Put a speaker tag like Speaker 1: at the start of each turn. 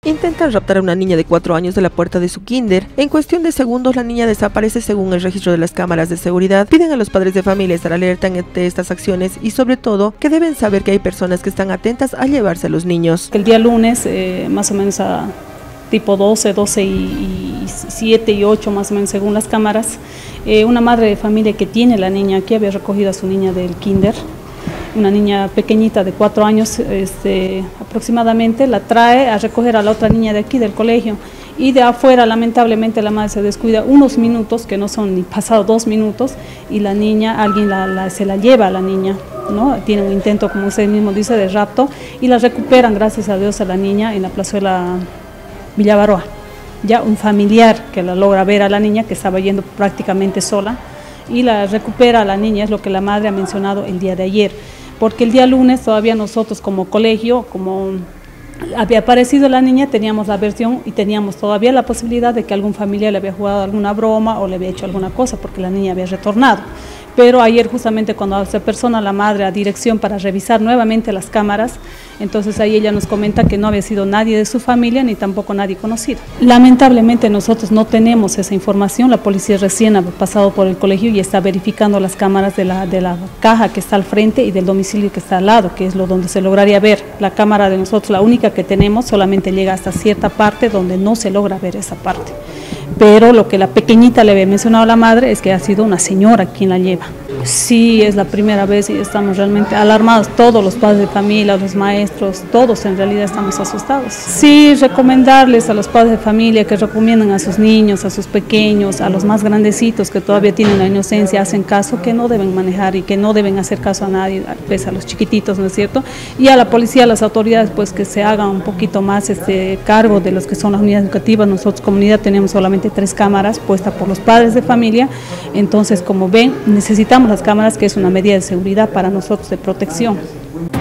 Speaker 1: Intentan raptar a una niña de 4 años de la puerta de su kinder. En cuestión de segundos la niña desaparece según el registro de las cámaras de seguridad. Piden a los padres de familia estar alerta ante estas acciones y sobre todo que deben saber que hay personas que están atentas a llevarse a los niños.
Speaker 2: El día lunes, más o menos a tipo 12 y 7 y 8 más o menos según las cámaras, una madre de familia que tiene la niña aquí había recogido a su niña del kinder. Una niña pequeñita de 4 años aproximadamente, la trae a recoger a la otra niña de aquí del colegio y de afuera lamentablemente la madre se descuida unos minutos, que no son ni pasados 2 minutos, y la niña, alguien se la lleva a la niña, ¿no? Tiene un intento, como usted mismo dice, de rapto y la recuperan gracias a Dios a la niña en la plazuela Villavaroa. Ya un familiar que la logra ver a la niña que estaba yendo prácticamente sola y la recupera a la niña, es lo que la madre ha mencionado el día de ayer. Porque el día lunes todavía nosotros como colegio, como había aparecido la niña, teníamos la versión y teníamos todavía la posibilidad de que algún familiar le había jugado alguna broma o le había hecho alguna cosa porque la niña había retornado. Pero ayer justamente cuando se persona la madre a dirección para revisar nuevamente las cámaras, entonces ahí ella nos comenta que no había sido nadie de su familia ni tampoco nadie conocido. Lamentablemente nosotros no tenemos esa información, la policía recién ha pasado por el colegio y está verificando las cámaras de la caja que está al frente y del domicilio que está al lado, que es lo donde se lograría ver. La cámara de nosotros, la única que tenemos, solamente llega hasta cierta parte donde no se logra ver esa parte. Pero lo que la pequeñita le había mencionado a la madre es que ha sido una señora quien la lleva. Sí, es la primera vez y estamos realmente alarmados, todos los padres de familia, los maestros, todos en realidad estamos asustados. Sí, recomendarles a los padres de familia que recomienden a sus niños, a sus pequeños, a los más grandecitos que todavía tienen la inocencia, hacen caso, que no deben manejar y que no deben hacer caso a nadie, pese a los chiquititos, ¿no es cierto? Y a la policía, a las autoridades, pues que se hagan un poquito más cargo de los que son las unidades educativas. Nosotros, comunidad, tenemos solamente 3 cámaras puestas por los padres de familia, entonces como ven, necesitamos las cámaras, que es una medida de seguridad para nosotros de protección.